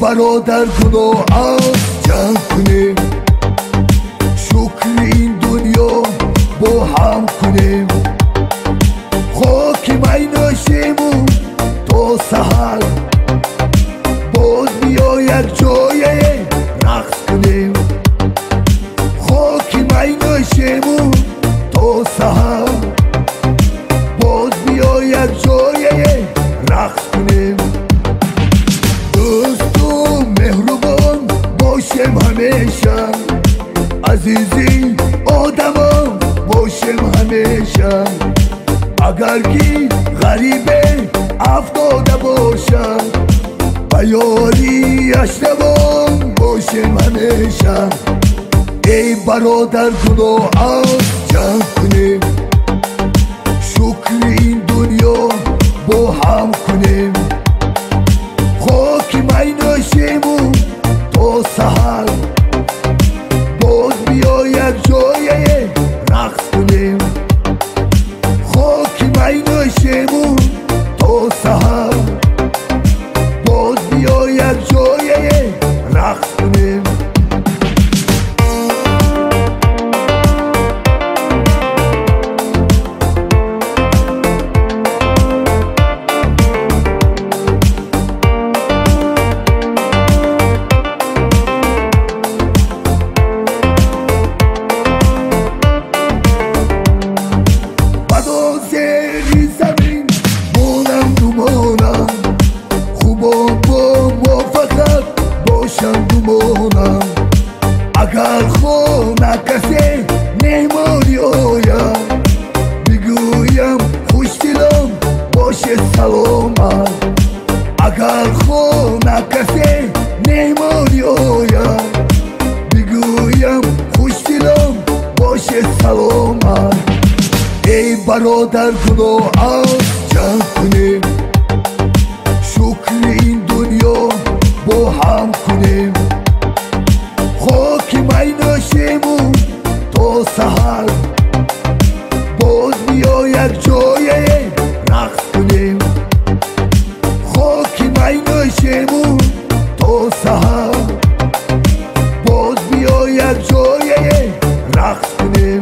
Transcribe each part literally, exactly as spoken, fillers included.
برادر گناه از جمع کنیم، شکر این دنیا با هم کنیم. خاک می ناشیمون تا سحر، باز بیا یک جای رقص کنیم. خاک می ناشیمون تا سحر، باز بیا یک جای رقص کنیم. دوست و مهربان باشیم همیشه، عزیزی آدمان باشیم همیشه. اگر که غریبه افتاده باشد، به یاریش روان باشیم همیشه. ای برادر گناه از جمع کنیم، شکر این دنیا با هم کنیم. خاک می ناشیمون تا سحر، باز بیا یک جای رقص کنیم. خاک می ناشیمون تا سحر، باز بیا یک جای رقص کنیم. اگر خونه کسی مهمانی آید، بگویم خوش دلم باشه سلامت. اگر خونه کسی مهمانی آید، بگویم خوش دلم باشه سلامت. ای برادر گناه از جمع کنیم، شکر این دنیا با هم کنیم. خاک می ناشیمون تا سحر، باز بیا یک جای رقص کنیم. خاک می ناشیمون تا سحر، باز بیا یک جای رقص کنیم.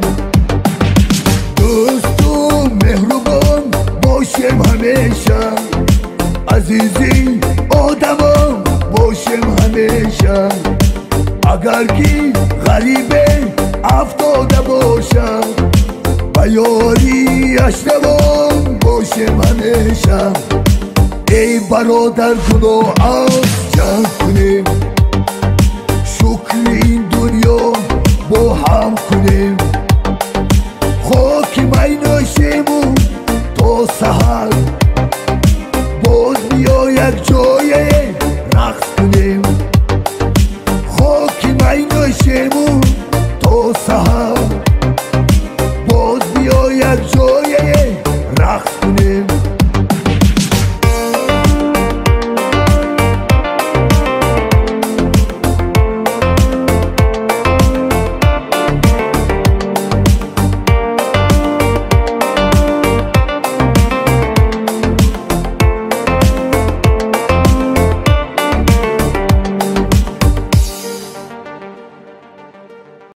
دوست و مهربان باشیم همیشه، عزیزی آدمان باشیم همیشه. اگر که غریبه افتاده باشم، به یاریش روان باشیم همیشه. ای برادر گناه از جمع کنیم، شکر این دنیا با هم کنیم. خاک می ناشیمون تا سحر، باز بیا یک جای رقص کنیم. خاک می ناشیمون تا سحر،